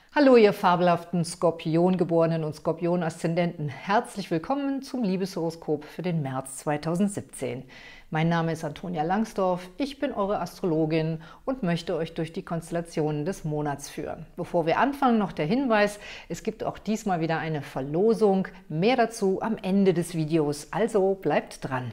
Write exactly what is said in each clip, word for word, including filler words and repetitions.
Hallo, ihr fabelhaften Skorpiongeborenen und Skorpion-Aszendenten. Herzlich willkommen zum Liebeshoroskop für den März zweitausendsiebzehn. Mein Name ist Antonia Langsdorf, ich bin eure Astrologin und möchte euch durch die Konstellationen des Monats führen. Bevor wir anfangen, noch der Hinweis, es gibt auch diesmal wieder eine Verlosung. Mehr dazu am Ende des Videos, also bleibt dran.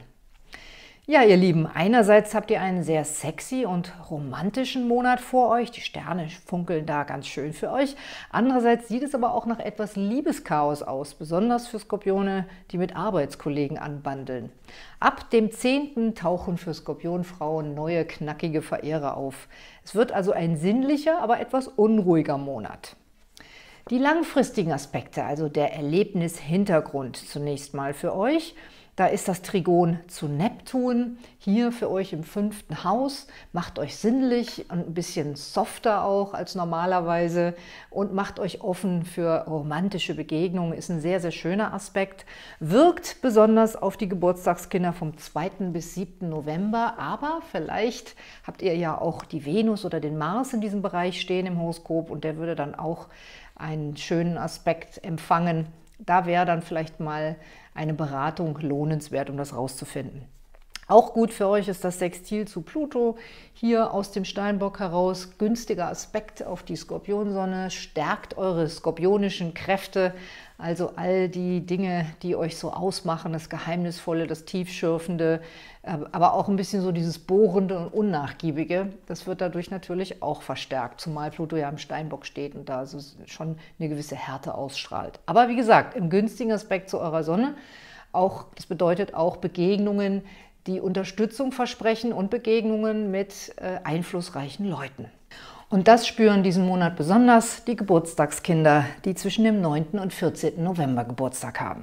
Ja, ihr Lieben, einerseits habt ihr einen sehr sexy und romantischen Monat vor euch. Die Sterne funkeln da ganz schön für euch. Andererseits sieht es aber auch nach etwas Liebeschaos aus, besonders für Skorpione, die mit Arbeitskollegen anbandeln. Ab dem zehnten tauchen für Skorpionfrauen neue, knackige Verehrer auf. Es wird also ein sinnlicher, aber etwas unruhiger Monat. Die langfristigen Aspekte, also der Erlebnishintergrund zunächst mal für euch. Da ist das Trigon zu Neptun, hier für euch im fünften Haus. Macht euch sinnlich und ein bisschen softer auch als normalerweise und macht euch offen für romantische Begegnungen. Ist ein sehr, sehr schöner Aspekt. Wirkt besonders auf die Geburtstagskinder vom zweiten bis siebten November. Aber vielleicht habt ihr ja auch die Venus oder den Mars in diesem Bereich stehen im Horoskop und der würde dann auch einen schönen Aspekt empfangen. Da wäre dann vielleicht mal eine Beratung lohnenswert, um das rauszufinden. Auch gut für euch ist das Sextil zu Pluto, hier aus dem Steinbock heraus. Günstiger Aspekt auf die Skorpionsonne, stärkt eure skorpionischen Kräfte, also all die Dinge, die euch so ausmachen, das Geheimnisvolle, das Tiefschürfende, aber auch ein bisschen so dieses Bohrende und Unnachgiebige. Das wird dadurch natürlich auch verstärkt, zumal Pluto ja im Steinbock steht und da so schon eine gewisse Härte ausstrahlt. Aber wie gesagt, im günstigen Aspekt zu eurer Sonne, auch, das bedeutet auch Begegnungen, die Unterstützung versprechen und Begegnungen mit äh, einflussreichen Leuten. Und das spüren diesen Monat besonders die Geburtstagskinder, die zwischen dem neunten und vierzehnten November Geburtstag haben.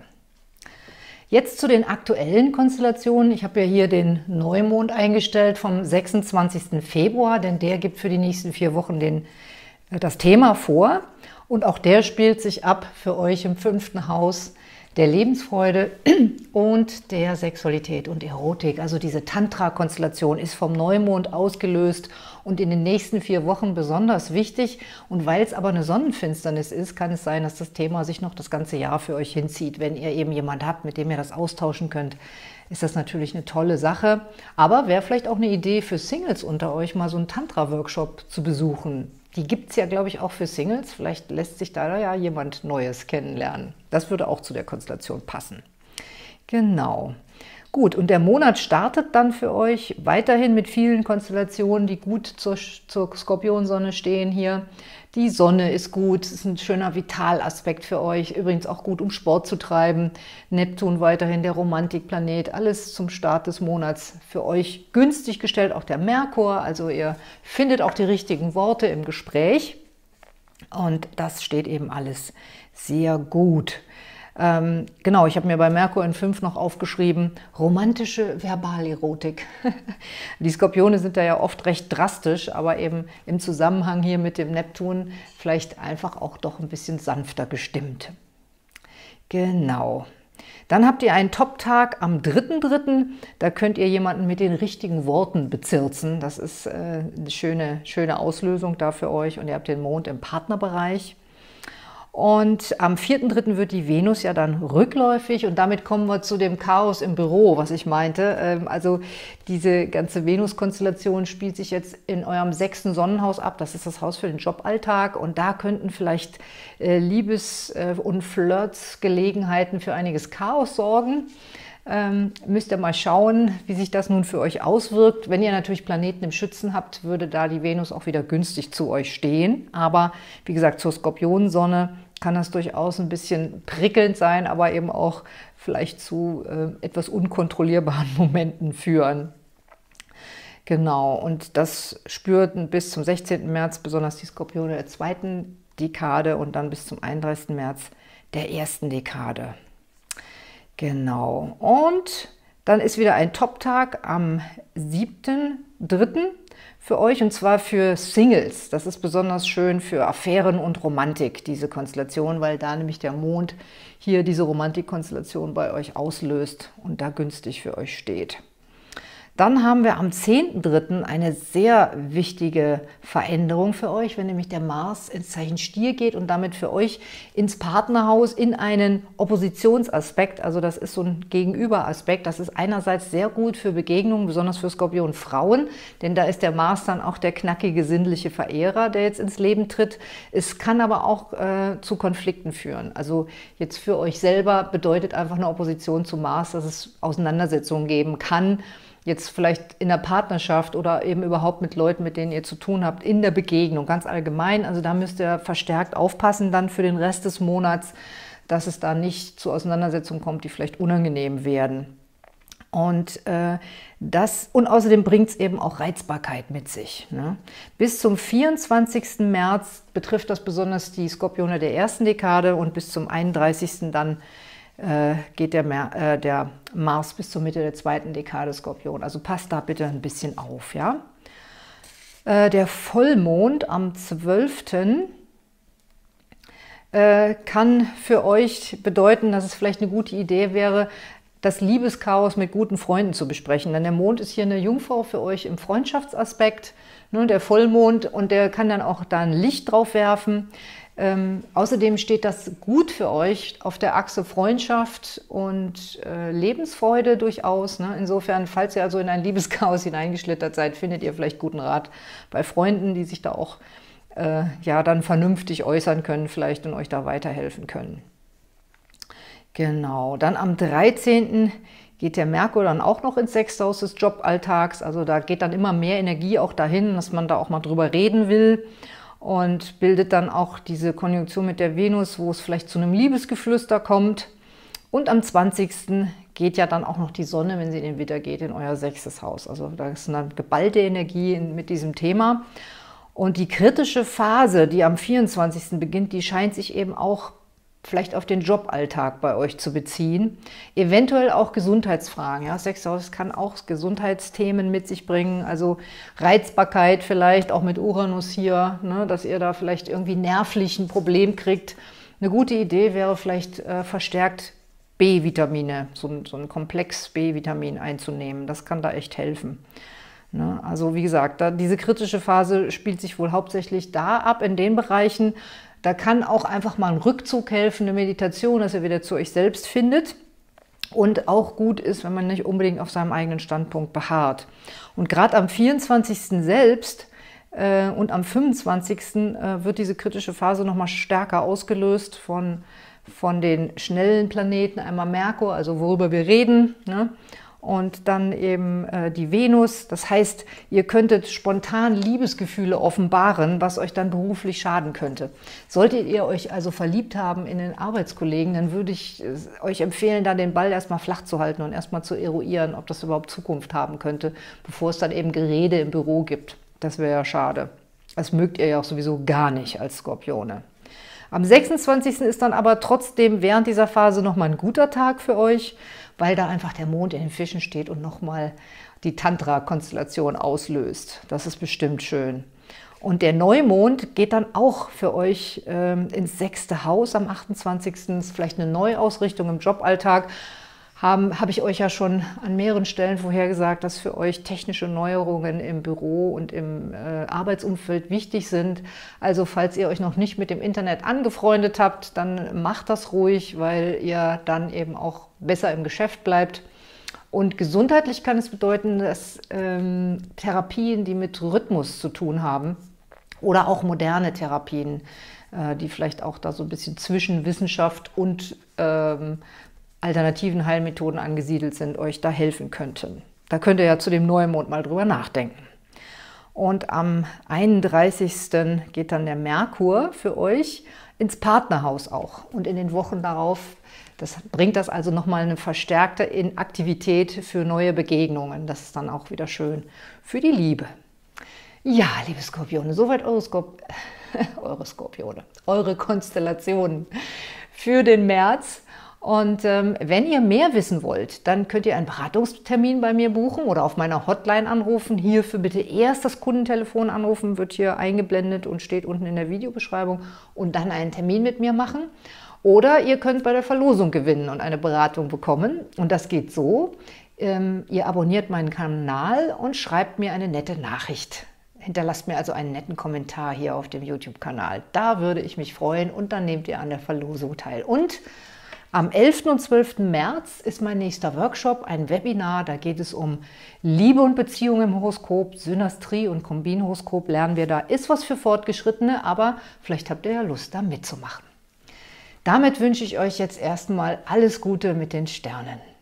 Jetzt zu den aktuellen Konstellationen. Ich habe ja hier den Neumond eingestellt vom sechsundzwanzigsten Februar, denn der gibt für die nächsten vier Wochen den, das Thema vor. Und auch der spielt sich ab für euch im fünften Haus der Lebensfreude und der Sexualität und Erotik. Also diese Tantra-Konstellation ist vom Neumond ausgelöst und in den nächsten vier Wochen besonders wichtig. Und weil es aber eine Sonnenfinsternis ist, kann es sein, dass das Thema sich noch das ganze Jahr für euch hinzieht. Wenn ihr eben jemanden habt, mit dem ihr das austauschen könnt, ist das natürlich eine tolle Sache. Aber wäre vielleicht auch eine Idee für Singles unter euch, mal so einen Tantra-Workshop zu besuchen. Die gibt es ja, glaube ich, auch für Singles. Vielleicht lässt sich da ja jemand Neues kennenlernen. Das würde auch zu der Konstellation passen. Genau. Gut, und der Monat startet dann für euch weiterhin mit vielen Konstellationen, die gut zur, zur Skorpionsonne stehen hier. Die Sonne ist gut, ist ein schöner Vitalaspekt für euch. Übrigens auch gut, um Sport zu treiben. Neptun weiterhin der Romantikplanet. Alles zum Start des Monats für euch günstig gestellt. Auch der Merkur, also ihr findet auch die richtigen Worte im Gespräch. Und das steht eben alles sehr gut. Ähm, genau, ich habe mir bei Merkur in fünf noch aufgeschrieben, romantische Verbalerotik. Die Skorpione sind da ja oft recht drastisch, aber eben im Zusammenhang hier mit dem Neptun vielleicht einfach auch doch ein bisschen sanfter gestimmt. Genau. Dann habt ihr einen Top-Tag am dritten dritten Da könnt ihr jemanden mit den richtigen Worten bezirzen. Das ist äh, eine schöne, schöne Auslösung da für euch. Und ihr habt den Mond im Partnerbereich. Und am vierten dritten wird die Venus ja dann rückläufig und damit kommen wir zu dem Chaos im Büro, was ich meinte. Also diese ganze Venus-Konstellation spielt sich jetzt in eurem sechsten Sonnenhaus ab. Das ist das Haus für den Joballtag und da könnten vielleicht Liebes- und Flirtsgelegenheiten für einiges Chaos sorgen. Ähm, müsst ihr mal schauen, wie sich das nun für euch auswirkt. Wenn ihr natürlich Planeten im Schützen habt, würde da die Venus auch wieder günstig zu euch stehen. Aber wie gesagt, zur Skorpionsonne kann das durchaus ein bisschen prickelnd sein, aber eben auch vielleicht zu äh, etwas unkontrollierbaren Momenten führen. Genau, und das spürten bis zum sechzehnten März besonders die Skorpione der zweiten Dekade und dann bis zum einunddreißigsten März der ersten Dekade. Genau, und dann ist wieder ein Top-Tag am siebten dritten für euch und zwar für Singles. Das ist besonders schön für Affären und Romantik, diese Konstellation, weil da nämlich der Mond hier diese Romantikkonstellation bei euch auslöst und da günstig für euch steht. Dann haben wir am zehnten dritten eine sehr wichtige Veränderung für euch, wenn nämlich der Mars ins Zeichen Stier geht und damit für euch ins Partnerhaus in einen Oppositionsaspekt, also das ist so ein Gegenüberaspekt, das ist einerseits sehr gut für Begegnungen, besonders für Skorpion-Frauen, denn da ist der Mars dann auch der knackige, sinnliche Verehrer, der jetzt ins Leben tritt. Es kann aber auch äh, zu Konflikten führen. Also jetzt für euch selber bedeutet einfach eine Opposition zu Mars, dass es Auseinandersetzungen geben kann, jetzt vielleicht in der Partnerschaft oder eben überhaupt mit Leuten, mit denen ihr zu tun habt, in der Begegnung, ganz allgemein. Also da müsst ihr verstärkt aufpassen dann für den Rest des Monats, dass es da nicht zu Auseinandersetzungen kommt, die vielleicht unangenehm werden. Und, äh, das, und außerdem bringt es eben auch Reizbarkeit mit sich. Ne? Bis zum vierundzwanzigsten März betrifft das besonders die Skorpione der ersten Dekade und bis zum einunddreißigsten dann äh, geht der, Mer äh, der Mars bis zur Mitte der zweiten Dekade Skorpion. Also passt da bitte ein bisschen auf. Ja? Äh, der Vollmond am zwölften Äh, kann für euch bedeuten, dass es vielleicht eine gute Idee wäre, das Liebeschaos mit guten Freunden zu besprechen. Denn der Mond ist hier eine Jungfrau für euch im Freundschaftsaspekt, ne, der Vollmond, und der kann dann auch da ein Licht drauf werfen. Ähm, außerdem steht das gut für euch auf der Achse Freundschaft und äh, Lebensfreude durchaus. Ne? Insofern, falls ihr also in ein Liebeschaos hineingeschlittert seid, findet ihr vielleicht guten Rat bei Freunden, die sich da auch äh, ja, dann vernünftig äußern können vielleicht und euch da weiterhelfen können. Genau, dann am dreizehnten geht der Merkur dann auch noch ins sechste Haus des Joballtags. Also da geht dann immer mehr Energie auch dahin, dass man da auch mal drüber reden will. Und bildet dann auch diese Konjunktion mit der Venus, wo es vielleicht zu einem Liebesgeflüster kommt. Und am zwanzigsten geht ja dann auch noch die Sonne, wenn sie in den Widder geht, in euer sechstes Haus. Also da ist eine geballte Energie mit diesem Thema. Und die kritische Phase, die am vierundzwanzigsten beginnt, die scheint sich eben auch vielleicht auf den Joballtag bei euch zu beziehen. Eventuell auch Gesundheitsfragen. Ja? Sechstes Haus kann auch Gesundheitsthemen mit sich bringen, also Reizbarkeit vielleicht, auch mit Uranus hier, ne? Dass ihr da vielleicht irgendwie nervlich ein Problem kriegt. Eine gute Idee wäre vielleicht äh, verstärkt B-Vitamine, so, so ein Komplex B-Vitamin einzunehmen. Das kann da echt helfen. Ne? Also wie gesagt, da, diese kritische Phase spielt sich wohl hauptsächlich da ab, in den Bereichen. Da kann auch einfach mal ein Rückzug helfen, eine Meditation, dass ihr wieder zu euch selbst findet. Und auch gut ist, wenn man nicht unbedingt auf seinem eigenen Standpunkt beharrt. Und gerade am vierundzwanzigsten selbst äh, und am fünfundzwanzigsten äh, wird diese kritische Phase nochmal stärker ausgelöst von, von den schnellen Planeten. Einmal Merkur, also worüber wir reden, ne? Und dann eben äh, die Venus. Das heißt, ihr könntet spontan Liebesgefühle offenbaren, was euch dann beruflich schaden könnte. Solltet ihr euch also verliebt haben in den Arbeitskollegen, dann würde ich äh, euch empfehlen, da den Ball erstmal flach zu halten und erstmal zu eruieren, ob das überhaupt Zukunft haben könnte, bevor es dann eben Gerede im Büro gibt. Das wäre ja schade. Das mögt ihr ja auch sowieso gar nicht als Skorpione. Am sechsundzwanzigsten ist dann aber trotzdem während dieser Phase nochmal ein guter Tag für euch, weil da einfach der Mond in den Fischen steht und nochmal die Tantra-Konstellation auslöst. Das ist bestimmt schön. Und der Neumond geht dann auch für euch ähm, ins sechste Haus am achtundzwanzigsten Das ist vielleicht eine Neuausrichtung im Joballtag. Habe hab ich euch ja schon an mehreren Stellen vorhergesagt, dass für euch technische Neuerungen im Büro und im äh, Arbeitsumfeld wichtig sind. Also falls ihr euch noch nicht mit dem Internet angefreundet habt, dann macht das ruhig, weil ihr dann eben auch besser im Geschäft bleibt. Und gesundheitlich kann es bedeuten, dass ähm, Therapien, die mit Rhythmus zu tun haben, oder auch moderne Therapien, äh, die vielleicht auch da so ein bisschen zwischen Wissenschaft und ähm, alternativen Heilmethoden angesiedelt sind, euch da helfen könnten. Da könnt ihr ja zu dem Neumond mal drüber nachdenken. Und am einunddreißigsten geht dann der Merkur für euch ins Partnerhaus auch. Und in den Wochen darauf, das bringt das also nochmal eine verstärkte Aktivität für neue Begegnungen. Das ist dann auch wieder schön für die Liebe. Ja, liebe Skorpione, soweit eure, Skorp eure Skorpione, eure Konstellationen für den März. Und ähm, wenn ihr mehr wissen wollt, dann könnt ihr einen Beratungstermin bei mir buchen oder auf meiner Hotline anrufen. Hierfür bitte erst das Kundentelefon anrufen, wird hier eingeblendet und steht unten in der Videobeschreibung, und dann einen Termin mit mir machen. Oder ihr könnt bei der Verlosung gewinnen und eine Beratung bekommen. Und das geht so: Ähm, ihr abonniert meinen Kanal und schreibt mir eine nette Nachricht. Hinterlasst mir also einen netten Kommentar hier auf dem YouTube-Kanal. Da würde ich mich freuen und dann nehmt ihr an der Verlosung teil. Und am elften und zwölften März ist mein nächster Workshop, ein Webinar. Da geht es um Liebe und Beziehung im Horoskop, Synastrie und Kombinhoroskop lernen wir da. Ist was für Fortgeschrittene, aber vielleicht habt ihr ja Lust, da mitzumachen. Damit wünsche ich euch jetzt erstmal alles Gute mit den Sternen.